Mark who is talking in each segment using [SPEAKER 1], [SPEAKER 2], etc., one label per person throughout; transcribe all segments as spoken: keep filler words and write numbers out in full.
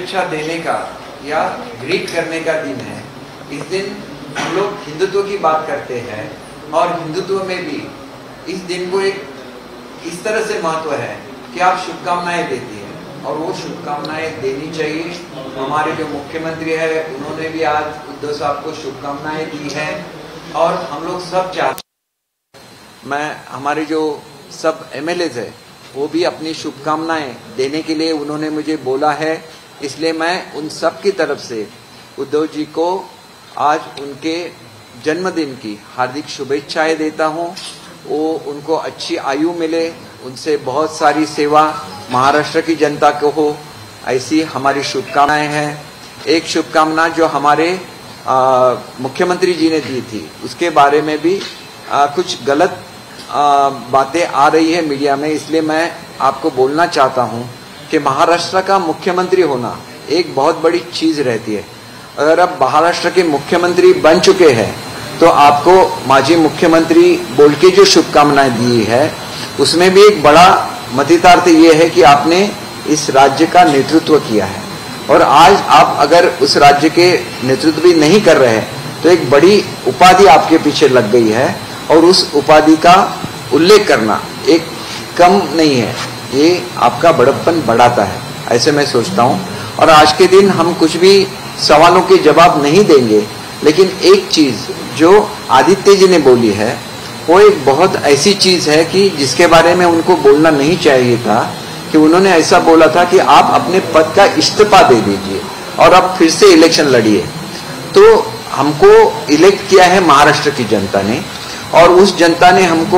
[SPEAKER 1] शुभेच्छा देने का या ग्रीट करने का दिन है। इस दिन हम लोग हिंदुत्व की बात करते हैं और हिंदुत्व में भी इस दिन को एक इस तरह से महत्व है कि आप शुभकामनाएं देती हैं और वो शुभकामनाएं देनी चाहिए। हमारे जो मुख्यमंत्री है उन्होंने भी आज उद्धव साहब को शुभकामनाएं दी है और हम लोग सब चाहते हैं। मैं हमारे जो सब एमएलए है वो भी अपनी शुभकामनाएं देने के लिए उन्होंने मुझे बोला है, इसलिए मैं उन सब की तरफ से उद्धव जी को आज उनके जन्मदिन की हार्दिक शुभेच्छाएं देता हूं। वो उनको अच्छी आयु मिले, उनसे बहुत सारी सेवा महाराष्ट्र की जनता को हो, ऐसी हमारी शुभकामनाएं हैं। एक शुभकामना जो हमारे मुख्यमंत्री जी ने दी थी उसके बारे में भी आ, कुछ गलत आ, बातें आ रही है मीडिया में, इसलिए मैं आपको बोलना चाहता हूं कि महाराष्ट्र का मुख्यमंत्री होना एक बहुत बड़ी चीज रहती है। अगर आप महाराष्ट्र के मुख्यमंत्री बन चुके हैं तो आपको माजी मुख्यमंत्री बोल के जो शुभकामनाएं दी है उसमें भी एक बड़ा मतितार्थ ये है कि आपने इस राज्य का नेतृत्व किया है और आज आप अगर उस राज्य के नेतृत्व भी नहीं कर रहे हैं तो एक बड़ी उपाधि आपके पीछे लग गई है और उस उपाधि का उल्लेख करना एक कम नहीं है, ये आपका बड़प्पन बढ़ाता है, ऐसे मैं सोचता हूं। और आज के दिन हम कुछ भी सवालों के जवाब नहीं देंगे, लेकिन एक चीज जो आदित्य जी ने बोली है वो एक बहुत ऐसी चीज है कि जिसके बारे में उनको बोलना नहीं चाहिए था, कि उन्होंने ऐसा बोला था कि आप अपने पद का इस्तीफा दे दीजिए और आप फिर से इलेक्शन लड़िए। तो हमको इलेक्ट किया है महाराष्ट्र की जनता ने और उस जनता ने हमको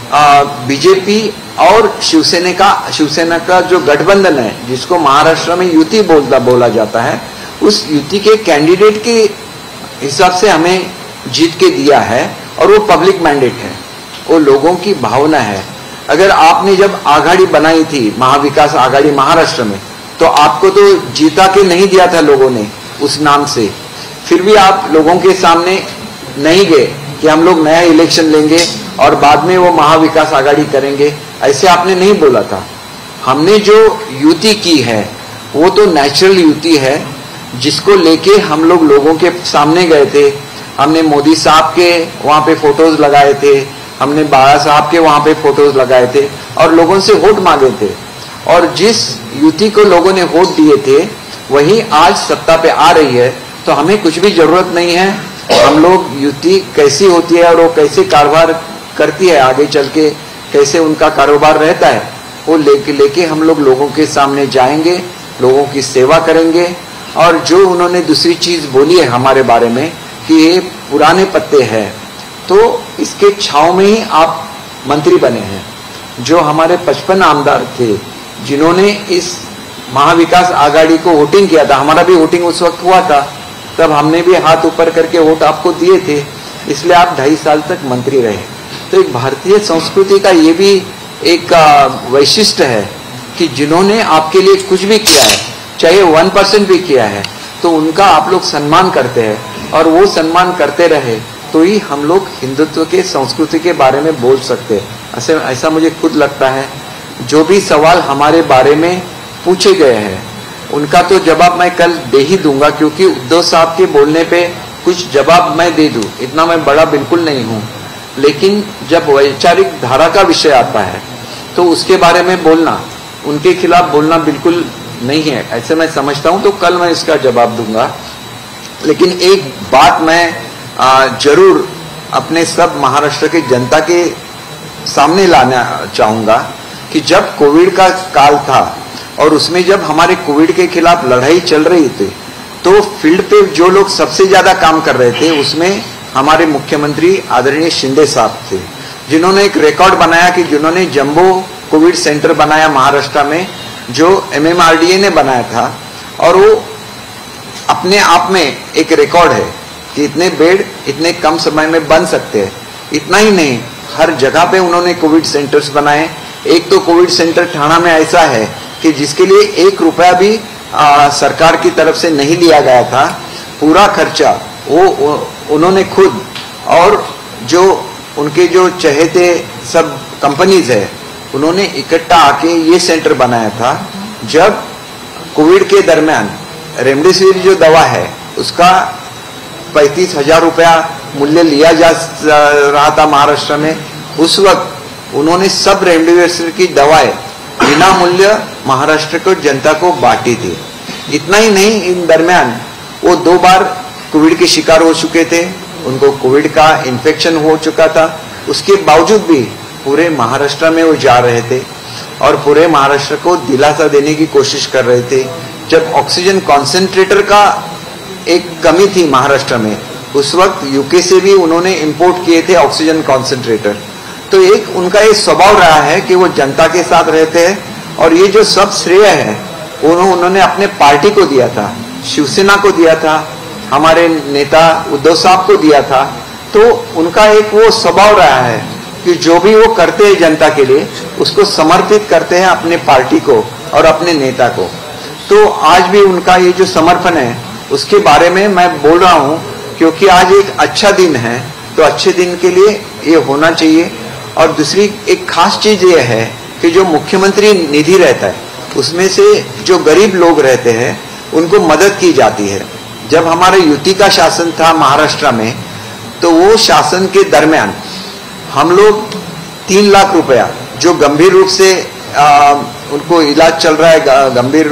[SPEAKER 1] बीजेपी और शिवसेना का शिवसेना का जो गठबंधन है जिसको महाराष्ट्र में युति बोलता बोला जाता है, उस युति के कैंडिडेट के हिसाब से हमें जीत के दिया है और वो पब्लिक मैंडेट है, वो लोगों की भावना है। अगर आपने जब आघाड़ी बनाई थी महाविकास आघाड़ी महाराष्ट्र में तो आपको तो जीता के नहीं दिया था लोगों ने उस नाम से, फिर भी आप लोगों के सामने नहीं गए कि हम लोग नया इलेक्शन लेंगे और बाद में वो महाविकास आघाड़ी करेंगे, ऐसे आपने नहीं बोला था। हमने जो युति की है वो तो नेचुरल युति है जिसको लेके हम लोग लोगों के सामने गए थे। हमने मोदी साहब के वहां पे फोटोज लगाए थे, हमने बाला साहब के वहां पे फोटोज लगाए थे और लोगों से वोट मांगे थे और जिस युति को लोगों ने वोट दिए थे वही आज सत्ता पे आ रही है। तो हमें कुछ भी जरूरत नहीं है, हम लोग युति कैसी होती है और वो कैसे कारोबार करती है आगे चल के, कैसे उनका कारोबार रहता है, वो लेके लेके हम लोग लोगों के सामने जाएंगे, लोगों की सेवा करेंगे। और जो उन्होंने दूसरी चीज बोली है हमारे बारे में कि ये पुराने पत्ते हैं, तो इसके छाव में ही आप मंत्री बने हैं। जो हमारे पचपन आमदार थे जिन्होंने इस महाविकास आघाड़ी को वोटिंग किया था, हमारा भी वोटिंग उस वक्त हुआ था, तब हमने भी हाथ ऊपर करके वोट आपको दिए थे, इसलिए आप ढाई साल तक मंत्री रहे। तो एक भारतीय संस्कृति का ये भी एक वैशिष्ट्य है कि जिन्होंने आपके लिए कुछ भी किया है, चाहे वन परसेंट भी किया है, तो उनका आप लोग सम्मान करते हैं और वो सम्मान करते रहे तो ही हम लोग हिंदुत्व के संस्कृति के बारे में बोल सकते हैं। ऐसे ऐसा मुझे खुद लगता है। जो भी सवाल हमारे बारे में पूछे गए हैं उनका तो जवाब मैं कल दे ही दूंगा, क्योंकि उद्धव साहब के बोलने पे कुछ जवाब मैं दे दूं इतना मैं बड़ा बिल्कुल नहीं हूं, लेकिन जब वैचारिक धारा का विषय आता है तो उसके बारे में बोलना, उनके खिलाफ बोलना बिल्कुल नहीं है, ऐसे मैं समझता हूं। तो कल मैं इसका जवाब दूंगा। लेकिन एक बात मैं जरूर अपने सब महाराष्ट्र के जनता के सामने लाना चाहूंगा कि जब कोविड का काल था और उसमें जब हमारे कोविड के खिलाफ लड़ाई चल रही थी तो फील्ड पे जो लोग सबसे ज्यादा काम कर रहे थे उसमें हमारे मुख्यमंत्री आदरणीय शिंदे साहब थे, जिन्होंने एक रिकॉर्ड बनाया कि जिन्होंने जंबो कोविड सेंटर बनाया महाराष्ट्र में, जो एमएमआरडीए ने बनाया था, और वो अपने आप में एक रिकॉर्ड है कि इतने बेड इतने कम समय में बन सकते हैं। इतना ही नहीं, हर जगह पे उन्होंने कोविड सेंटर्स बनाए। एक तो कोविड सेंटर ठाणा में ऐसा है कि जिसके लिए एक रुपया भी आ, सरकार की तरफ से नहीं लिया गया था, पूरा खर्चा वो, वो उन्होंने खुद और जो उनके जो चहेते सब कंपनीज है उन्होंने इकट्ठा आके ये सेंटर बनाया था। जब कोविड के दरमियान रेमडेसिविर जो दवा है उसका पैंतीस हजार रुपया मूल्य लिया जा रहा था महाराष्ट्र में। उस वक्त उन्होंने सब रेमडेसिविर की दवाएं बिना मूल्य महाराष्ट्र को जनता को बांटी थी। इतना ही नहीं, इन दरमियान वो दो बार कोविड के शिकार हो चुके थे, उनको कोविड का इन्फेक्शन हो चुका था। उसके बावजूद भी पूरे महाराष्ट्र में वो जा रहे थे और पूरे महाराष्ट्र को दिलासा देने की कोशिश कर रहे थे। जब ऑक्सीजन कॉन्सेंट्रेटर का एक कमी थी महाराष्ट्र में, उस वक्त यूके से भी उन्होंने इंपोर्ट किए थे ऑक्सीजन कॉन्सेंट्रेटर। तो एक उनका ये स्वभाव रहा है कि वो जनता के साथ रहते हैं और ये जो सब श्रेय है उन्होंने अपने पार्टी को दिया था, शिवसेना को दिया था, हमारे नेता उद्धव साहब को दिया था। तो उनका एक वो स्वभाव रहा है कि जो भी वो करते हैं जनता के लिए उसको समर्पित करते हैं अपने पार्टी को और अपने नेता को। तो आज भी उनका ये जो समर्पण है उसके बारे में मैं बोल रहा हूँ, क्योंकि आज एक अच्छा दिन है, तो अच्छे दिन के लिए ये होना चाहिए। और दूसरी एक खास चीज ये है कि जो मुख्यमंत्री निधि रहता है उसमें से जो गरीब लोग रहते हैं उनको मदद की जाती है। जब हमारे युति का शासन था महाराष्ट्र में, तो वो शासन के दरमियान हम लोग तीन लाख रुपया जो गंभीर रूप से आ, उनको इलाज चल रहा है, गंभीर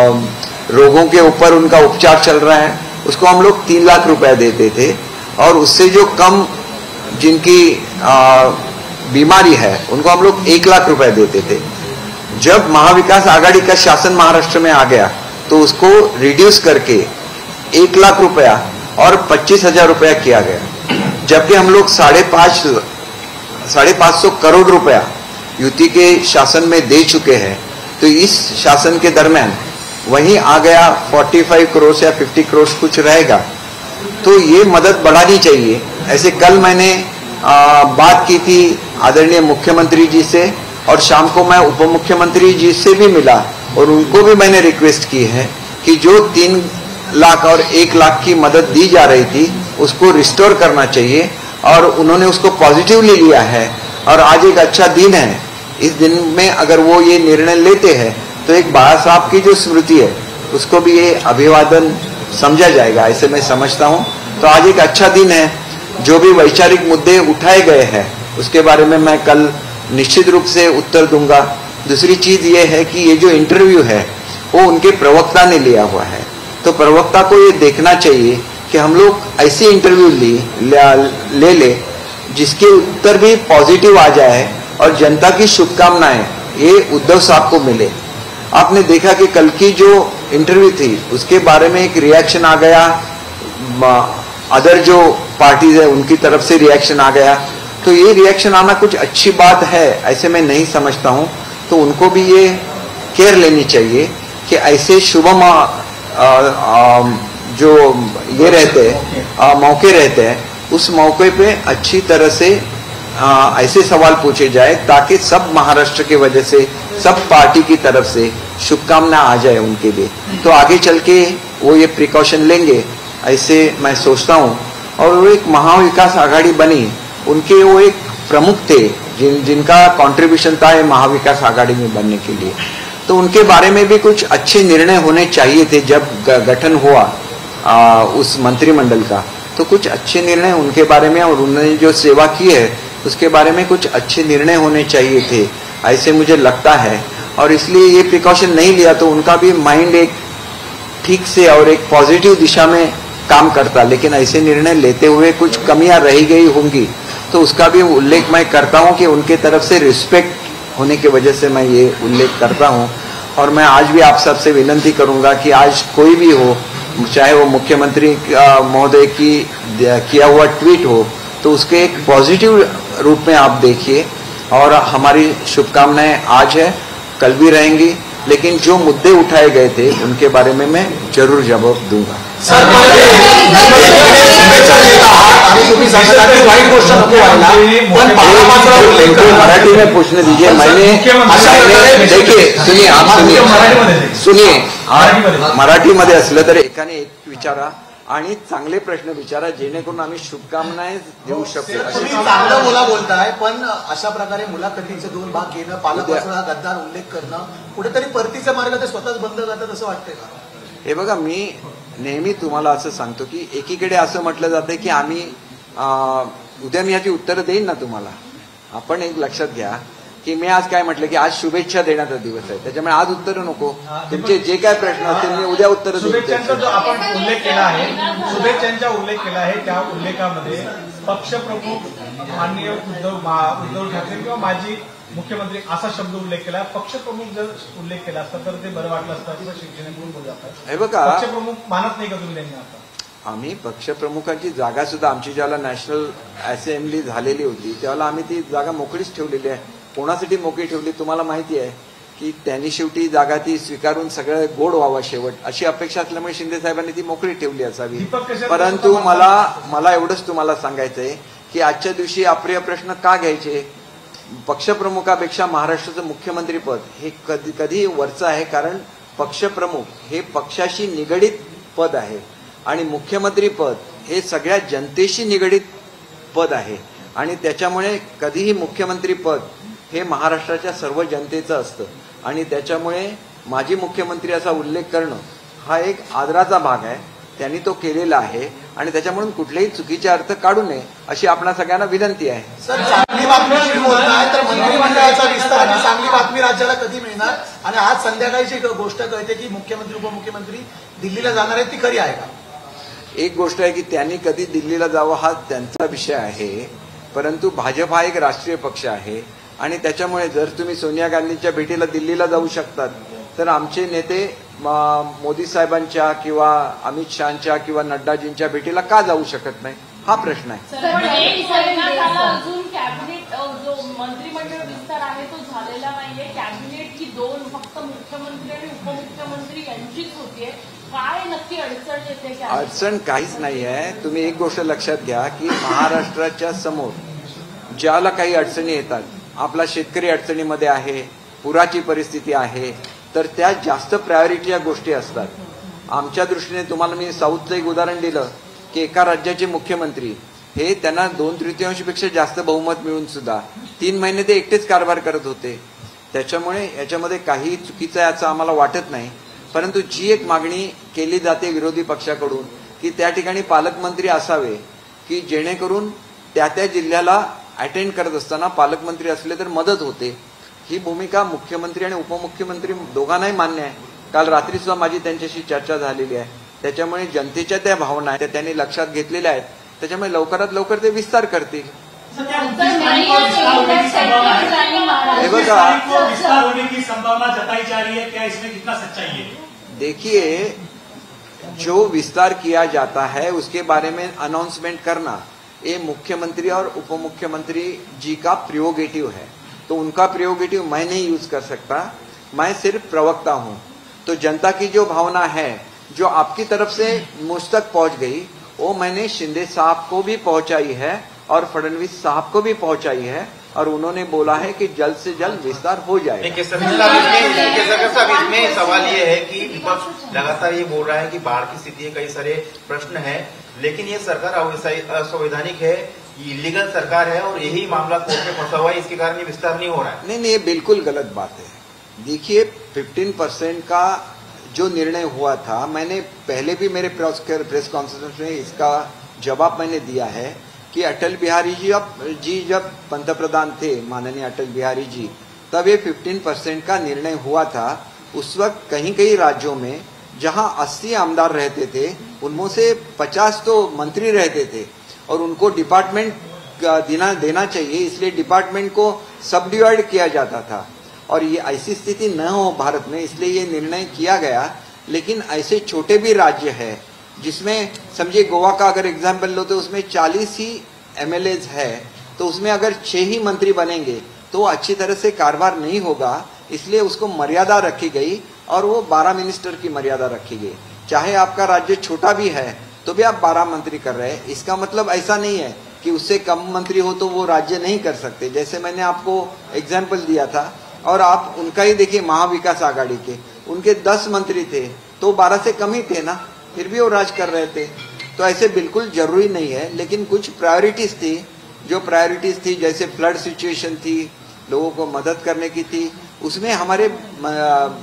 [SPEAKER 1] रोगों के ऊपर उनका उपचार चल रहा है, उसको हम लोग तीन लाख रुपया देते थे। और उससे जो कम जिनकी आ, बीमारी है उनको हम लोग एक लाख रुपया देते थे। जब महाविकास आघाड़ी का शासन महाराष्ट्र में आ गया तो उसको रिड्यूस करके एक लाख रुपया और पच्चीस हजार रुपया किया गया, जबकि हम लोग साढ़े पांच साढ़े पांच सौ करोड़ रुपया युति के शासन में दे चुके हैं। तो इस शासन के दरमियान वहीं आ गया पैंतालीस करोड़ या पचास करोड़ कुछ रहेगा। तो ये मदद बढ़ानी चाहिए। ऐसे कल मैंने आ, बात की थी आदरणीय मुख्यमंत्री जी से और शाम को मैं उप मुख्यमंत्री जी से भी मिला और उनको भी मैंने रिक्वेस्ट की है कि जो तीन लाख और एक लाख की मदद दी जा रही थी उसको रिस्टोर करना चाहिए। और उन्होंने उसको पॉजिटिवली लिया है और आज एक अच्छा दिन है। इस दिन में अगर वो ये निर्णय लेते हैं तो एक बाबा साहब की जो स्मृति है उसको भी ये अभिवादन समझा जाएगा, ऐसे मैं समझता हूँ। तो आज एक अच्छा दिन है। जो भी वैचारिक मुद्दे उठाए गए हैं उसके बारे में मैं कल निश्चित रूप से उत्तर दूंगा। दूसरी चीज ये है कि ये जो इंटरव्यू है वो उनके प्रवक्ता ने लिया हुआ है, तो प्रवक्ता को ये देखना चाहिए कि हम लोग ऐसे इंटरव्यू ली ले ले जिसके उत्तर भी पॉजिटिव आ जाए और जनता की शुभकामनाएं ये उद्धव साहब को मिले। आपने देखा कि कल की जो इंटरव्यू थी उसके बारे में एक रिएक्शन आ गया, अदर जो पार्टीज है उनकी तरफ से रिएक्शन आ गया। तो ये रिएक्शन आना कुछ अच्छी बात है ऐसे मैं नहीं समझता हूँ। तो उनको भी ये केयर लेनी चाहिए कि ऐसे शुभम जो ये रहते हैं मौके रहते हैं उस मौके पे अच्छी तरह से आ, ऐसे सवाल पूछे जाए ताकि सब महाराष्ट्र की वजह से सब पार्टी की तरफ से शुभकामना आ जाए उनके लिए। तो आगे चल के वो ये प्रिकॉशन लेंगे ऐसे मैं सोचता हूँ। और वो एक महाविकास आघाड़ी बनी, उनके वो एक प्रमुख थे जिन जिनका कंट्रीब्यूशन था महाविकास आघाड़ी में बनने के लिए। तो उनके बारे में भी कुछ अच्छे निर्णय होने चाहिए थे। जब गठन हुआ आ, उस मंत्रिमंडल का तो कुछ अच्छे निर्णय उनके बारे में और उन्होंने जो सेवा की है उसके बारे में कुछ अच्छे निर्णय होने चाहिए थे ऐसे मुझे लगता है। और इसलिए ये प्रिकॉशन नहीं लिया तो उनका भी माइंड एक ठीक से और एक पॉजिटिव दिशा में काम करता, लेकिन ऐसे निर्णय लेते हुए कुछ कमियां रह गई होंगी तो उसका भी उल्लेख मैं करता हूं कि उनके तरफ से रिस्पेक्ट होने की वजह से मैं ये उल्लेख करता हूं। और मैं आज भी आप सबसे विनती करूंगा कि आज कोई भी हो, चाहे वो मुख्यमंत्री महोदय की किया हुआ ट्वीट हो, तो उसके एक पॉजिटिव रूप में आप देखिए। और हमारी शुभकामनाएं आज है, कल भी रहेंगी, लेकिन जो मुद्दे उठाए गए थे उनके बारे में मैं जरूर जवाब दूंगा।
[SPEAKER 2] सर
[SPEAKER 1] मराठी में पूछने दीजिए। मैंने देखिए, सुनिए आप सुनिए सुनिए मराठी मध्ये असलं तर एकाने एक विचारा आणि चांगले प्रश्न विचारा जेणेकरून आम्ही शुभकामनाएं देऊ शकतो।
[SPEAKER 2] तुम्ही चांगलं बोला बोलताय, पण अशा प्रकारे मुलाखतीचे दोन भाग घेणं, पालकपासून हा गद्दार उल्लेख करणं, कुठेतरी परतीचा मार्ग ते स्वतःच बंद करतात असं वाटतंय का?
[SPEAKER 1] हे बघा, मी नेहमी तुम्हाला असं सांगतो की एकीकडे असं म्हटलं जातं की आम्ही अं, उद्या मी याची उत्तरं देईन ना तुम्हाला. आपण एक लक्षात घ्या की मी आज काय म्हटलं की आज शुभेच्छा देण्याचा दिवस आहे, त्याच्यामुळे आज उत्तर नको. तुमचे जे काय प्रश्न असतील मी उद्या उत्तर
[SPEAKER 3] शुभेच्छांचा जो आपण उल्लेख केला आहे, शुभेच्छांचा उल्लेख केला आहे, त्या उल्लेखामध्ये पक्षप्रमुख माननीय उद्धव उद्धव ठाकरे किंवा माजी मुख्यमंत्री असा शब्द उल्लेख केला. पक्षप्रमुख जर उल्लेख केला असता तर ते बरं वाटलं असतं किंवा शिवसेनेकडून बोलत असतात.
[SPEAKER 1] हे बघा,
[SPEAKER 3] पक्षप्रमुख मानत नाही का तुम्ही त्यांनी आता?
[SPEAKER 1] आम्ही पक्षप्रमुखांची जागा सुद्धा आमची ज्याला नॅशनल असेंब्ली झालेली होती त्यावेळेला आम्ही ती जागा मोकळीच ठेवलेली आहे. कोणासाठी मोकळी ठेवली तुम्हाला माहिती आहे की त्यांनी शेवटी जागा ती स्वीकारून सगळं गोड व्हावं शेवट अशी अपेक्षा असल्यामुळे शिंदे साहेबांनी ती मोकळी ठेवली असावी. परंतु मला मला एवढंच तुम्हाला सांगायचंय की आजच्या दिवशी अप्रिय प्रश्न का घ्यायचे. पक्षप्रमुखापेक्षा महाराष्ट्राचं मुख्यमंत्रीपद हे कधी कधी वरचं आहे, कारण पक्षप्रमुख हे पक्षाशी निगडीत पद आहे आणि मुख्यमंत्री पद हे सगळ्या जनतेशी निगडीत पद आहे आणि त्याच्यामुळे कधीही मुख्यमंत्री पद हे महाराष्ट्राच्या सर्व जनतेचं असतं आणि त्याच्यामुळे माजी मुख्यमंत्री असा उल्लेख करणं हा एक आदराचा भाग आहे. त्यांनी तो केलेला आहे आणि त्याच्यामुळे कुठलेही चुकीचे अर्थ काढू नये अशी आपणा सगळ्यांना विनंती आहे.
[SPEAKER 2] सर, चांगली बातमी बोलताय तर मंत्रिमंडळाचा विस्तार आणि चांगली बातमी राज्याला कधी मिळणार? आणि आज संध्याकाळची गोष्ट कळते की मुख्यमंत्री उपमुख्यमंत्री दिल्लीला जाणार आहेत, ती खरी आहे का?
[SPEAKER 1] एक गोष्ट आहे की त्यांनी कधी दिल्लीला जावं हा त्यांचा विषय आहे, परंतु भाजप हा एक राष्ट्रीय पक्ष आहे आणि त्याच्यामुळे जर तुम्ही सोनिया गांधींच्या भेटीला दिल्लीला जाऊ शकतात तर आमचे नेते मोदी साहेबांच्या किंवा अमित शहाच्या किंवा नड्डाजींच्या भेटीला का जाऊ शकत नाही हा प्रश्न आहे.
[SPEAKER 4] अजून कॅबिनेट जो मंत्रिमंडळ विस्तार आहे तो झालेला नाहीये. कॅबिनेटची दोन फक्त मुख्यमंत्री आणि उपमुख्यमंत्री यांचीच होतीये. काय नक्की अडचण येते?
[SPEAKER 1] अडचण काहीच नाही आहे. तुम्ही एक गोष्ट लक्षात घ्या की महाराष्ट्राच्या समोर ज्याला काही अडचणी येतात, आपला शेतकरी अडचणीमध्ये आहे, पुराची परिस्थिती आहे, तर त्या जास्त प्रायोरिटीच्या गोष्टी असतात. आमच्या दृष्टीने तुम्हाला मी साऊथचं एक उदाहरण दिलं की एका राज्याचे मुख्यमंत्री हे त्यांना दोन तृतीयांशपेक्षा जास्त बहुमत मिळून सुद्धा तीन महिने ते एकटेच कारभार करत होते. त्याच्यामुळे याच्यामध्ये काही चुकीचं आहे असं आम्हाला वाटत नाही. परंतु जी एक मागणी केली जाते विरोधी पक्षाकडून की त्या ठिकाणी पालकमंत्री असावे की जेणेकरून त्या त्या जिल्ह्याला अटेंड करत असताना पालकमंत्री असले तर मदत होते, ही भूमिका मुख्यमंत्री आणि उपमुख्यमंत्री दोघांनाही मान्य आहे. काल रात्री सुद्धा माझी त्यांच्याशी चर्चा झालेली आहे. त्याच्यामुळे जनतेच्या त्या भावना आहेत त्या त्यांनी लक्षात घेतलेल्या आहेत. त्याच्यामुळे लवकरात लवकर ते विस्तार करतील.
[SPEAKER 5] हे बघा, विस्तार होने की संभावना जताई जा रही है, क्या इसमें कितना सच्चाई है?
[SPEAKER 1] देखिए, जो विस्तार किया जाता है उसके बारे में अनाउंसमेंट करना ये मुख्यमंत्री और उपमुख्यमंत्री जी का प्रियोगेटिव है, तो उनका प्रियोगेटिव मैं नहीं यूज कर सकता. मैं सिर्फ प्रवक्ता हूं. तो जनता की जो भावना है जो आपकी तरफ से मुझ तक पहुंच गई वो मैंने शिंदे साहब को भी पहुंचाई है और फडणवीस साहब को भी पहुंचाई है और उन्होंने बोला है कि जल्द से जल्द विस्तार हो जाएगा.
[SPEAKER 6] इसमें सवाल ये है कि विपक्ष लगातार ये बोल रहा है कि बाढ़ की स्थिति है, कई सारे प्रश्न है, लेकिन ये सरकार असंवैधानिक है, इलीगल सरकार है और यही मामला कोर्ट में फंसा हुआ है, इसके कारण ये विस्तार नहीं हो रहा है.
[SPEAKER 1] नहीं नहीं, ये बिल्कुल गलत बात है. देखिए, पंद्रह परसेंट का जो निर्णय हुआ था, मैंने पहले भी मेरे प्रेस कॉन्फ्रेंस में इसका जवाब मैंने दिया है कि अटल बिहारी जी अब जी जब पंतप्रधान थे, माननीय अटल बिहारी जी, तब ये पंद्रह परसेंट का निर्णय हुआ था. उस वक्त कहीं कहीं राज्यों में जहां अस्सी आमदार रहते थे उनमें से पचास तो मंत्री रहते थे और उनको डिपार्टमेंट देना देना चाहिए, इसलिए डिपार्टमेंट को सब डिवाइड किया जाता था और ये ऐसी स्थिति न हो भारत में, इसलिए ये निर्णय किया गया. लेकिन ऐसे छोटे भी राज्य है जिसमें समझिए गोवा का अगर एग्जाम्पल लो तो उसमें चालीस ही एमएलएज है, तो उसमें अगर छह ही मंत्री बनेंगे तो अच्छी तरह से कारोबार नहीं होगा. इसलिए उसको मर्यादा रखी गई और वो बारह मिनिस्टर की मर्यादा रखी गई. चाहे आपका राज्य छोटा भी है तो भी आप बारह मंत्री कर रहे हैं. इसका मतलब ऐसा नहीं है कि उससे कम मंत्री हो तो वो राज्य नहीं कर सकते. जैसे मैंने आपको एग्जाम्पल दिया था और आप उनका ही देखिए, महाविकास आघाड़ी के उनके दस मंत्री थे तो बारह से कम ही थे ना, फिर भी वो राज कर रहे थे. तो ऐसे बिल्कुल जरूरी नहीं है, लेकिन कुछ प्रायोरिटीज थी. जो प्रायोरिटीज थी जैसे फ्लड सिचुएशन थी, लोगों को मदद करने की थी, उसमें हमारे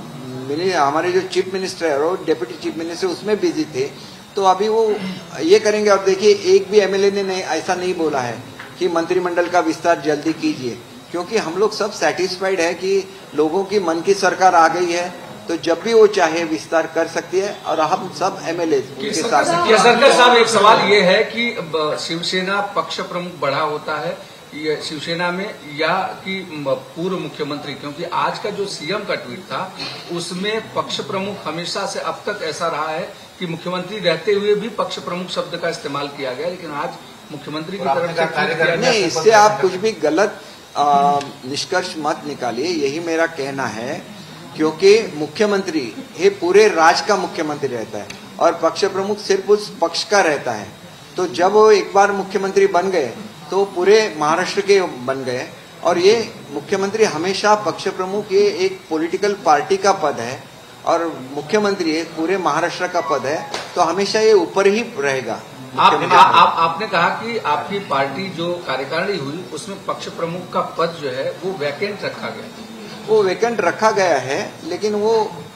[SPEAKER 1] मिनि- हमारे जो चीफ मिनिस्टर है और डेप्यूटी चीफ मिनिस्टर उसमें बिजी थे, तो अभी वो ये करेंगे। और देखिए, एक भी एमएलए ने नहीं, ऐसा नहीं बोला है कि मंत्रिमंडल का विस्तार जल्दी कीजिए, क्योंकि हम लोग सब सेटिस्फाइड है कि लोगों की मन की सरकार आ गई है, तो जब भी वो चाहे विस्तार कर सकती है और हम सब एमएलए उनके साथ।
[SPEAKER 7] केसरकर साहब, एक सवाल ये है कि ब- शिवसेना पक्ष प्रमुख बढ़ा होता है ये शिवसेना में, या कि म- पूर्व मुख्यमंत्री, क्योंकि आज का जो सीएम का ट्वीट था उसमें पक्ष प्रमुख हमेशा से अब तक ऐसा रहा है कि मुख्यमंत्री रहते हुए भी पक्ष प्रमुख शब्द का इस्तेमाल किया गया, लेकिन आज मुख्यमंत्री की तरफ से ट्वीट किया गया।
[SPEAKER 1] नहीं, इससे आप कुछ भी गलत आ, निष्कर्ष मत निकालिए, यही मेरा कहना है। क्योंकि मुख्यमंत्री ये पूरे राज्य का मुख्यमंत्री रहता है और पक्ष प्रमुख सिर्फ उस पक्ष का रहता है। तो जब वो एक बार मुख्यमंत्री बन गए तो पूरे महाराष्ट्र के बन गए, और ये मुख्यमंत्री हमेशा पक्ष प्रमुख, ये एक पॉलिटिकल पार्टी का पद है और मुख्यमंत्री एक पूरे महाराष्ट्र का पद है, तो हमेशा ये ऊपर ही रहेगा।
[SPEAKER 7] आप, आ, आप आपने कहा कि आपकी पार्टी जो कार्यकारिणी हुई उसमें पक्ष प्रमुख का पद जो है वो वैकेंट रखा गया,
[SPEAKER 1] वो वैकेंट रखा गया है, लेकिन वो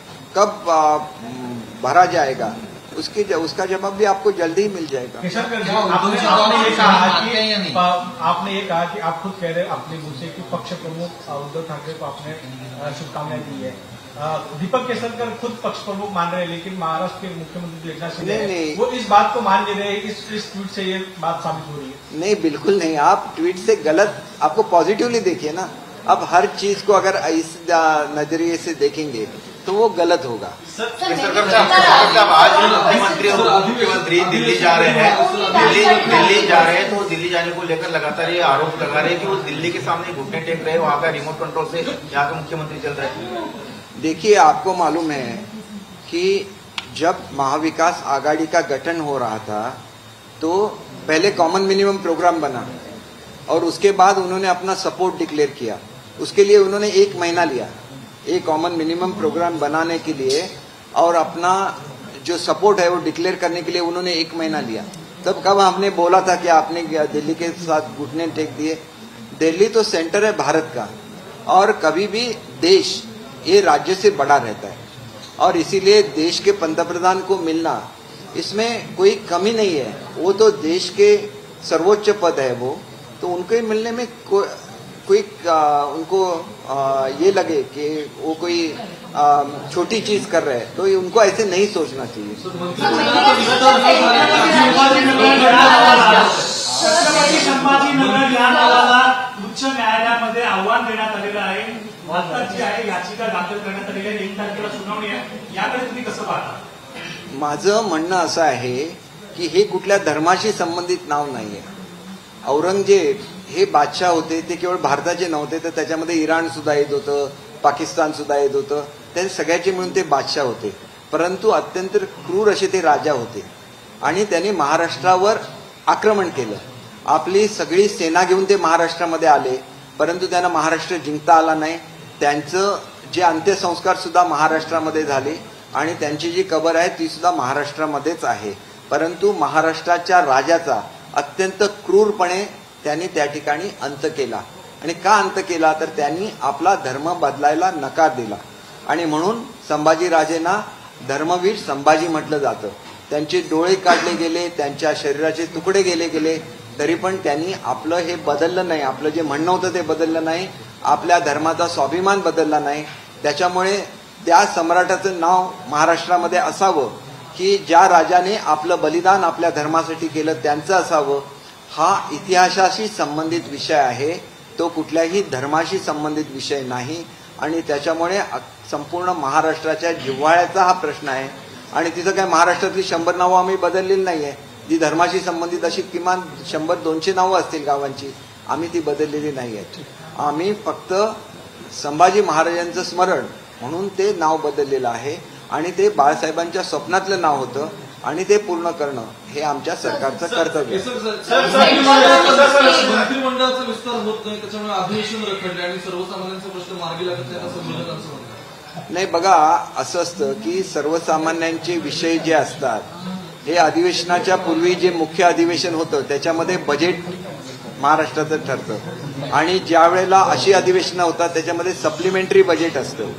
[SPEAKER 1] कब आ, भरा जाएगा उसकी उसका जवाब भी आपको जल्दी ही मिल जाएगा।
[SPEAKER 3] केसरकर जी, आपने आपने ये कहा कि आपने ये कहा कि आप खुद कह रहे हैं अपने मुंह से कि पक्ष प्रमुख उद्धव ठाकरे को आपने शुभकामनाएं दी है। दीपक केसरकर खुद पक्ष प्रमुख मान रहे हैं, लेकिन महाराष्ट्र के मुख्यमंत्री एकनाथ शिंदे वो इस बात को मान नहीं रहे। इस इस ट्वीट से ये बात साबित हो रही है।
[SPEAKER 1] नहीं, बिल्कुल नहीं। आप ट्वीट से गलत, आपको पॉजिटिवली देखिए ना। अब हर चीज को अगर इस नजरिए से देखेंगे तो वो गलत होगा।
[SPEAKER 6] सरकार साहब, आज मुख्यमंत्री और उप मुख्यमंत्री दिल्ली जा रहे हैं, दिल्ली दिल्ली जा रहे हैं, तो दिल्ली जाने को लेकर लगातार ये आरोप लगा रहे हैं कि वो दिल्ली के सामने घुटने टेक रहे हैं, वहाँ का रिमोट कंट्रोल से यहाँ के मुख्यमंत्री चल रहे हैं।
[SPEAKER 1] देखिए, आपको मालूम है कि जब महाविकास आघाड़ी का गठन हो रहा था तो पहले कॉमन मिनिमम प्रोग्राम बना और उसके बाद उन्होंने अपना सपोर्ट डिक्लेयर किया। उसके लिए उन्होंने एक महीना लिया एक कॉमन मिनिमम प्रोग्राम बनाने के लिए, और अपना जो सपोर्ट है वो डिक्लेयर करने के लिए उन्होंने एक महीना लिया। तब कब आपने बोला था कि आपने दिल्ली के साथ घुटने टेक दिए? दिल्ली तो सेंटर है भारत का, और कभी भी देश ये राज्य से बड़ा रहता है, और इसीलिए देश के पंतप्रधान को मिलना इसमें कोई कमी नहीं है। वो तो देश के सर्वोच्च पद है वो, तो उनको मिलने में को, कोई आ, उनको आ, ये लगे कि वो कोई आ, छोटी चीज कर रहे हैं, तो ये उनको ऐसे नहीं सोचना चाहिए।
[SPEAKER 5] संभाजीनगर या नावाला उच्च न्यायालयामध्ये आव्हान देण्यात आलेलं आहे। आता जी आहे याचिका दाखल करण्यात आलेली आहे, एक तारखेला सुनावणी आहे, याकडे तुम्ही कसं पाहता?
[SPEAKER 1] माझं म्हणणं असं आहे की हे कुठल्या धर्माशी संबंधित नाव नाहीये। औरंगजेब हे बादशाह होते, ते केवळ भारताचे नव्हते, तर त्याच्यामध्ये इराण सुद्धा येत होतं, पाकिस्तान सुद्धा येत होतं, ते सगळ्याचे मिळून ते बादशाह होते। परंतु अत्यंत क्रूर असे ते राजा होते आणि त्यांनी महाराष्ट्रावर आक्रमण केलं। आपली सगळी सेना घेऊन ते महाराष्ट्रामध्ये आले, परंतु त्यांना महाराष्ट्र जिंकता आला नाही। त्यांचं जे अंत्यसंस्कार सुद्धा महाराष्ट्रामध्ये झाले आणि त्यांची जी कबर आहे ती सुद्धा महाराष्ट्रामध्येच आहे। परंतु महाराष्ट्राच्या राजाचा अत्यंत क्रूरपणे त्यांनी त्या ठिकाणी अंत केला। आणि का अंत केला? तर त्यांनी आपला धर्म बदलायला नकार दिला, आणि म्हणून संभाजीराजेंना धर्मवीर संभाजी म्हटलं जातं। त्यांचे डोळे काढले गेले, त्यांच्या शरीराचे तुकडे गेले गेले, तरी पण त्यांनी आपलं हे बदललं नाही, आपलं जे म्हणणं होतं ते बदललं नाही, आपल्या धर्माचा स्वाभिमान बदलला नाही। त्याच्यामुळे त्या सम्राटाचं नाव महाराष्ट्रामध्ये असावं की ज्या राजाने आपलं बलिदान आपल्या धर्मासाठी केलं त्यांचं असावं। हा इतिहासाशी संबंधित विषय आहे, तो कुठल्याही धर्माशी संबंधित विषय नाही, आणि त्याच्यामुळे संपूर्ण महाराष्ट्राच्या जिव्हाळ्याचा हा प्रश्न आहे। आणि तिथं काय महाराष्ट्रातली शंभर नावं आम्ही बदललेली नाहीये, जी धर्माशी संबंधित अशी किमान शंभर दोनशे नावं असतील गावांची, आम्ही ती बदललेली नाही आहेत। आम्ही फक्त संभाजी महाराजांचं स्मरण म्हणून ते नाव बदललेलं आहे, आणि ते बाळासाहेबांच्या स्वप्नातलं नाव होतं, आणि ते पूर्ण करणं हे आमच्या सरकारचं कर्तव्य आहे।
[SPEAKER 8] मंत्रिमंडळाचा विस्तार होत नाही, त्याच्यामुळे अधिवेशन रखडले आणि सर्वसामान्यांचे प्रश्न मार्गी लागत नाही असं विरोधकांचं म्हणणं आहे।
[SPEAKER 1] नाही, बघा, असं असतं की सर्वसामान्यांचे विषय जे असतात हे अधिवेशनाच्या पूर्वी जे मुख्य अधिवेशन होतं त्याच्यामध्ये बजेट महाराष्ट्राचं ठरतं, आणि ज्या वेळेला अशी अधिवेशनं होतात त्याच्यामध्ये सप्लिमेंटरी बजेट असतं,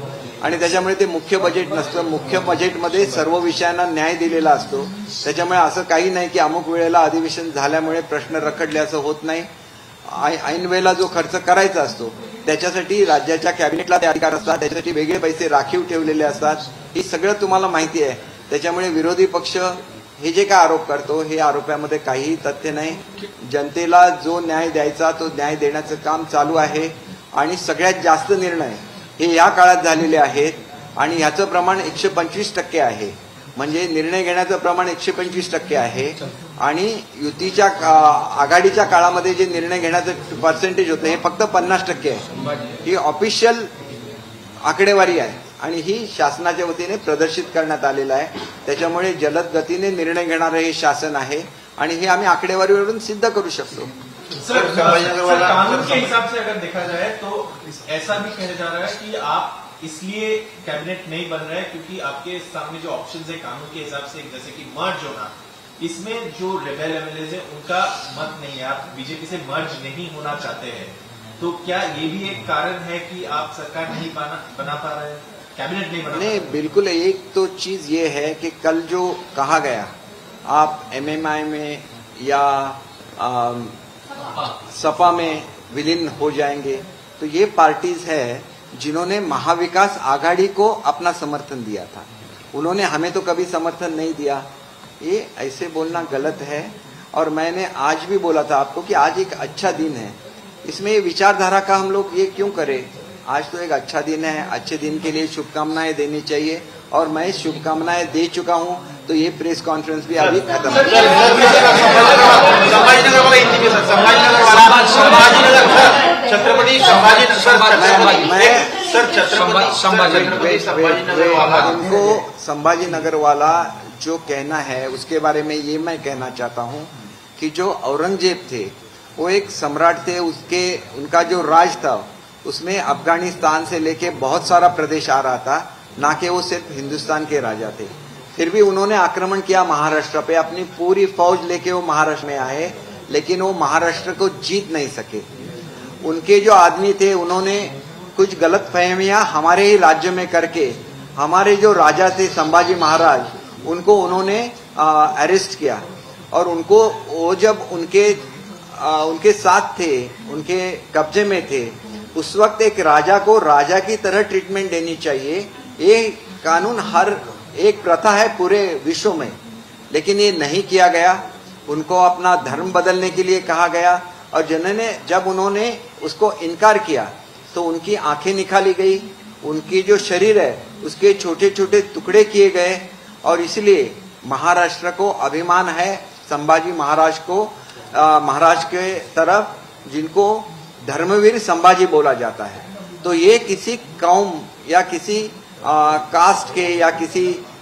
[SPEAKER 1] आणि त्याच्यामुळे ते मुख्य बजेट नसतं. मुख्य बजेटमध्ये सर्व विषयांना न्याय दिलेला असतो. त्याच्यामुळे असं काही नाही की अमुक वेळेला अधिवेशन झाल्यामुळे प्रश्न रखडले, असं होत नाही. ऐन वेळेला जो खर्च करायचा असतो त्याच्यासाठी राज्याच्या कॅबिनेटला ते अधिकार असतात, त्याच्यासाठी वेगळे पैसे राखीव ठेवलेले असतात. हे सगळं तुम्हाला माहिती आहे. त्याच्यामुळे विरोधी पक्ष हे जे काय आरोप करतो, हे आरोपामध्ये काहीही तथ्य नाही. जनतेला जो न्याय द्यायचा तो न्याय देण्याचं काम चालू आहे आणि सगळ्यात जास्त निर्णय हे या काळात झालेले आहेत आणि ह्याचं प्रमाण एकशे पंचवीस टक्के आहे. म्हणजे निर्णय घेण्याचं प्रमाण एकशे पंचवीस टक्के आहे आणि युतीच्या आघाडीच्या काळामध्ये जे निर्णय घेण्याचं पर्सेंटेज होतं हे फक्त पन्नास टक्के आहे. ही ऑफिशियल आकडेवारी आहे आणि ही शासनाच्या वतीने प्रदर्शित करण्यात आलेलं आहे. त्याच्यामुळे जलद गतीने निर्णय घेणारं हे शासन आहे आणि हे आम्ही आकडेवारीवरून सिद्ध करू शकतो.
[SPEAKER 3] सर, सर कानून के हिसाब से अगर देखा जाए तो ऐसा भी कहा जा रहा है कि आप इसलिए कैबिनेट नहीं बन रहा है क्योंकि आपके सामने जो ऑप्शंस है कानून के हिसाब से, जैसे कि मर्ज होना, इसमें जो रेबेल एमएलए है उनका मत नहीं है, आप बीजेपी से मर्ज नहीं होना चाहते हैं. तो क्या ये भी एक कारण है कि आप सरकार नहीं बना बना पा रहे हैं, कैबिनेट नहीं बना?
[SPEAKER 1] नहीं, बिल्कुल. एक तो चीज ये है कि कल जो कहा गया आप एमएमआई में या आ, सपा में विलीन हो जाएंगे, तो ये पार्टीज है जिन्होंने महाविकास आघाड़ी को अपना समर्थन दिया था. उन्होंने हमें तो कभी समर्थन नहीं दिया. ये ऐसे बोलना गलत है. और मैंने आज भी बोला था आपको कि आज एक अच्छा दिन है. इसमें ये विचारधारा का हम लोग ये क्यों करें. आज तो एक अच्छा दिन है. अच्छे दिन के लिए शुभकामनाएं देनी चाहिए और मैं शुभकामनाएं दे चुका हूं. तो ये प्रेस कॉन्फ्रेंस भी अभी खत्म हो गया.
[SPEAKER 6] छत्रपति संभाजी
[SPEAKER 1] इनको संभाजीनगर वाला जो कहना है उसके बारे में ये मैं कहना चाहता हूं कि जो औरंगजेब थे वो एक सम्राट थे. उसके उनका जो राज था उसमें अफगानिस्तान से लेके बहुत सारा प्रदेश आ रहा था, ना कि वो सिर्फ हिंदुस्तान के राजा थे. फिर भी उन्होंने आक्रमण किया महाराष्ट्र पे. अपनी पूरी फौज लेके वो महाराष्ट्र में आए, लेकिन वो महाराष्ट्र को जीत नहीं सके. उनके जो आदमी थे उन्होंने कुछ गलत फहमियां हमारे ही राज्य में करके हमारे जो राजा थे संभाजी महाराज, उनको उन्होंने अरेस्ट किया और उनको वो जब उनके आ, उनके साथ थे, उनके कब्जे में थे, उस वक्त एक राजा को राजा की तरह ट्रीटमेंट देनी चाहिए. ये कानून हर एक प्रथा है पूरे विश्व में, लेकिन ये नहीं किया गया. उनको अपना धर्म बदलने के लिए कहा गया और जिन्होंने जब उन्होंने उसको इनकार किया तो उनकी आंखें निकाली गई, उनकी जो शरीर है उसके छोटे छोटे टुकड़े किए गए. और इसलिए महाराष्ट्र को अभिमान है संभाजी महाराज को, महाराज के तरफ, जिनको धर्मवीर संभाजी बोला जाता है. तो ये किसी कौम या किसी आ, कास्ट के या किसी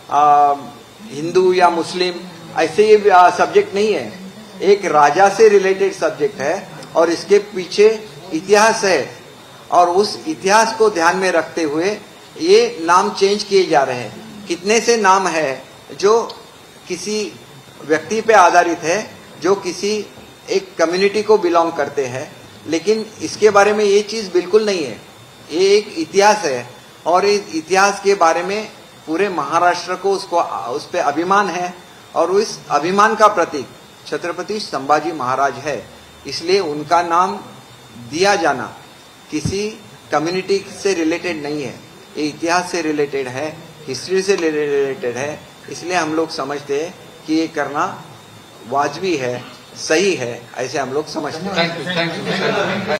[SPEAKER 1] आ, हिंदू या मुस्लिम ऐसे ये सब्जेक्ट नहीं है. एक राजा से रिलेटेड सब्जेक्ट है और इसके पीछे इतिहास है और उस इतिहास को ध्यान में रखते हुए ये नाम चेंज किए जा रहे हैं. कितने से नाम है जो किसी व्यक्ति पे आधारित है, जो किसी एक कम्युनिटी को बिलोंग करते हैं, लेकिन इसके बारे में ये चीज बिल्कुल नहीं है. ये एक इतिहास है और इस इतिहास के बारे में पूरे महाराष्ट्र को उसको उस पे अभिमान है और उस अभिमान का प्रतीक छत्रपति संभाजी महाराज है. इसलिए उनका नाम दिया जाना किसी कम्युनिटी से रिलेटेड नहीं है, ये इतिहास से रिलेटेड है, हिस्ट्री से रिलेटेड है. इसलिए हम लोग समझते हैं कि ये करना वाजबी है, सही है, ऐसे हम लोग समझते हैं.
[SPEAKER 7] Thank you, thank you.